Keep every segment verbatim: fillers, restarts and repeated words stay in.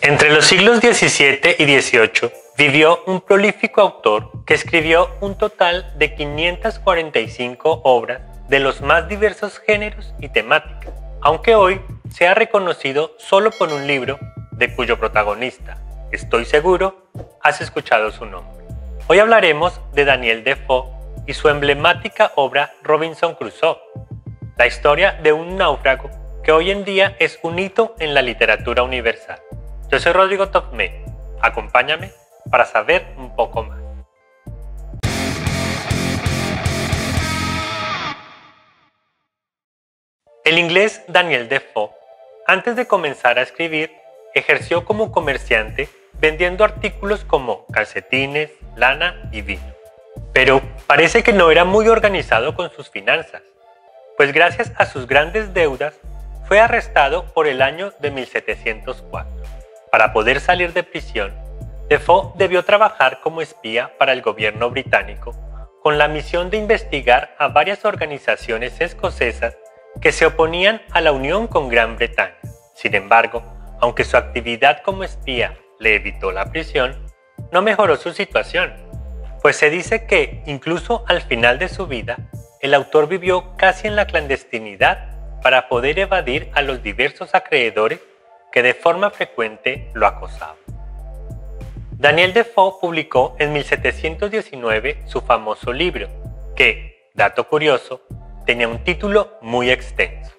Entre los siglos diecisiete y dieciocho vivió un prolífico autor que escribió un total de quinientas cuarenta y cinco obras de los más diversos géneros y temáticas, aunque hoy sea reconocido solo por un libro de cuyo protagonista, estoy seguro, has escuchado su nombre. Hoy hablaremos de Daniel Defoe y su emblemática obra Robinson Crusoe, la historia de un náufrago que hoy en día es un hito en la literatura universal. Yo soy Rodrigo Topme, acompáñame para saber un poco más. El inglés Daniel Defoe, antes de comenzar a escribir, ejerció como comerciante vendiendo artículos como calcetines, lana y vino. Pero parece que no era muy organizado con sus finanzas, pues gracias a sus grandes deudas fue arrestado por el año de mil setecientos cuatro. Para poder salir de prisión, Defoe debió trabajar como espía para el gobierno británico con la misión de investigar a varias organizaciones escocesas que se oponían a la unión con Gran Bretaña. Sin embargo, aunque su actividad como espía le evitó la prisión, no mejoró su situación, pues se dice que, incluso al final de su vida, el autor vivió casi en la clandestinidad para poder evadir a los diversos acreedores que de forma frecuente lo acosaban. Daniel Defoe publicó en mil setecientos diecinueve su famoso libro, que, dato curioso, tenía un título muy extenso.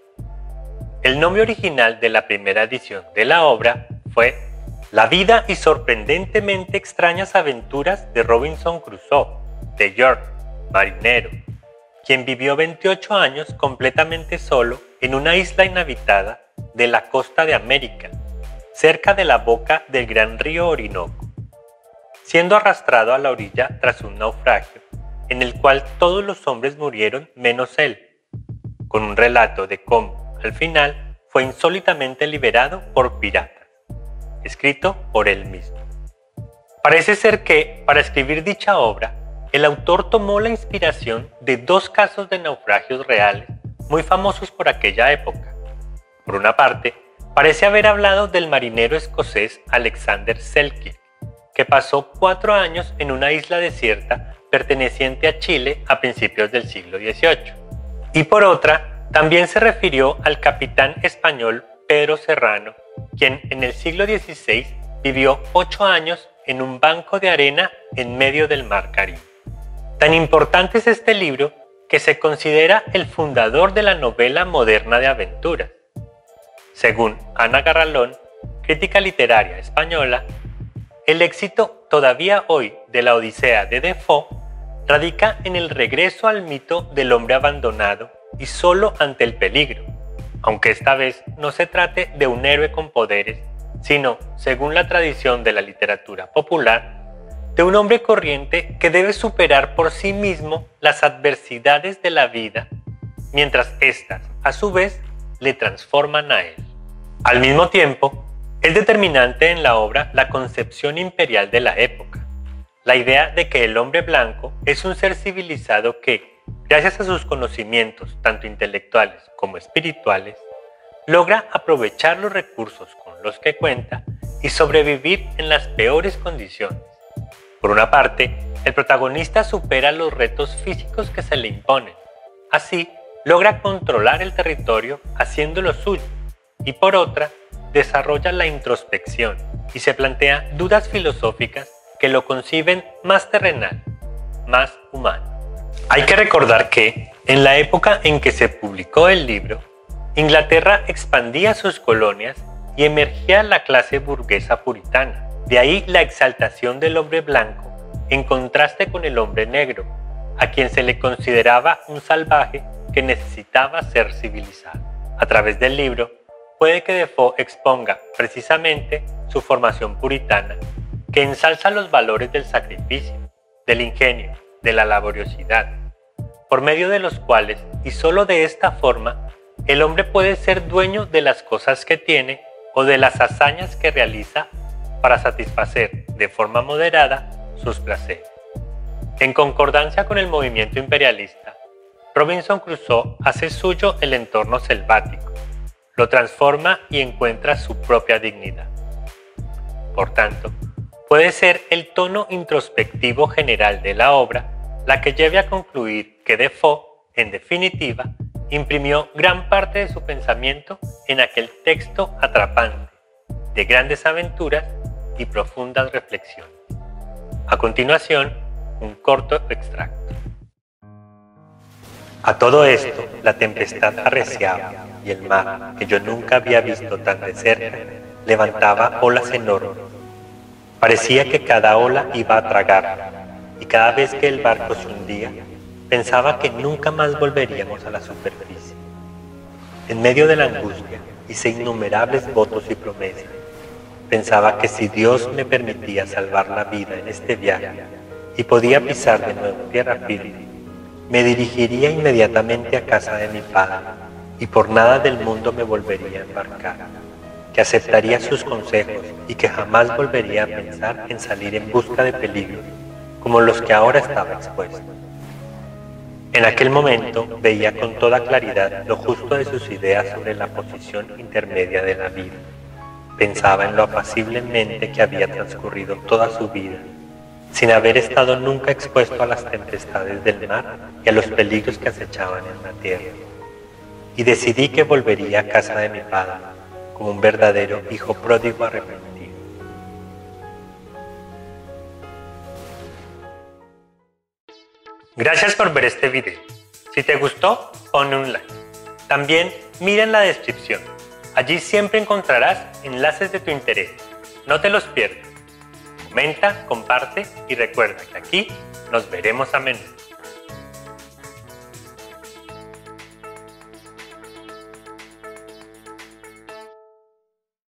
El nombre original de la primera edición de la obra fue La vida y sorprendentemente extrañas aventuras de Robinson Crusoe, de George, marinero, quien vivió veintiocho años completamente solo en una isla inhabitada de la costa de América, cerca de la boca del gran río Orinoco, siendo arrastrado a la orilla tras un naufragio en el cual todos los hombres murieron menos él, con un relato de cómo, al final, fue insólitamente liberado por piratas, escrito por él mismo. Parece ser que, para escribir dicha obra, el autor tomó la inspiración de dos casos de naufragios reales muy famosos por aquella época. Por una parte, parece haber hablado del marinero escocés Alexander Selkirk, que pasó cuatro años en una isla desierta perteneciente a Chile a principios del siglo dieciocho. Y por otra, también se refirió al capitán español Pedro Serrano, quien en el siglo dieciséis vivió ocho años en un banco de arena en medio del mar Caribe. Tan importante es este libro que se considera el fundador de la novela moderna de aventuras. Según Ana Garralón, crítica literaria española, el éxito todavía hoy de la Odisea de Defoe radica en el regreso al mito del hombre abandonado y solo ante el peligro, aunque esta vez no se trate de un héroe con poderes, sino, según la tradición de la literatura popular, de un hombre corriente que debe superar por sí mismo las adversidades de la vida, mientras éstas, a su vez, le transforman a él. Al mismo tiempo, es determinante en la obra la concepción imperial de la época, la idea de que el hombre blanco es un ser civilizado que, gracias a sus conocimientos tanto intelectuales como espirituales, logra aprovechar los recursos con los que cuenta y sobrevivir en las peores condiciones. Por una parte, el protagonista supera los retos físicos que se le imponen. Así, logra controlar el territorio haciéndolo suyo, y por otra, desarrolla la introspección y se plantea dudas filosóficas que lo conciben más terrenal, más humano. Hay que recordar que, en la época en que se publicó el libro, Inglaterra expandía sus colonias y emergía la clase burguesa puritana. De ahí la exaltación del hombre blanco en contraste con el hombre negro, a quien se le consideraba un salvaje que necesitaba ser civilizado. A través del libro, puede que Defoe exponga precisamente su formación puritana, que ensalza los valores del sacrificio, del ingenio, de la laboriosidad, por medio de los cuales, y solo de esta forma, el hombre puede ser dueño de las cosas que tiene o de las hazañas que realiza para satisfacer de forma moderada sus placeres. En concordancia con el movimiento imperialista, Robinson Crusoe hace suyo el entorno selvático, lo transforma y encuentra su propia dignidad. Por tanto, puede ser el tono introspectivo general de la obra la que lleve a concluir que Defoe, en definitiva, imprimió gran parte de su pensamiento en aquel texto atrapante, de grandes aventuras y profundas reflexiones. A continuación, un corto extracto. A todo esto, la tempestad arreciaba y el mar, que yo nunca había visto tan de cerca, levantaba olas enormes. Parecía que cada ola iba a tragar, y cada vez que el barco se hundía, pensaba que nunca más volveríamos a la superficie. En medio de la angustia hice innumerables votos y promesas. Pensaba que si Dios me permitía salvar la vida en este viaje y podía pisar de nuevo tierra firme, me dirigiría inmediatamente a casa de mi padre y por nada del mundo me volvería a embarcar, que aceptaría sus consejos y que jamás volvería a pensar en salir en busca de peligros como los que ahora estaba expuesto. En aquel momento veía con toda claridad lo justo de sus ideas sobre la posición intermedia de la vida. Pensaba en lo apaciblemente que había transcurrido toda su vida, sin haber estado nunca expuesto a las tempestades del mar y a los peligros que acechaban en la tierra. Y decidí que volvería a casa de mi padre, como un verdadero hijo pródigo arrepentido. Gracias por ver este video. Si te gustó, pon un like. También mira en la descripción. Allí siempre encontrarás enlaces de tu interés. No te los pierdas. Comenta, comparte y recuerda que aquí nos veremos a menudo.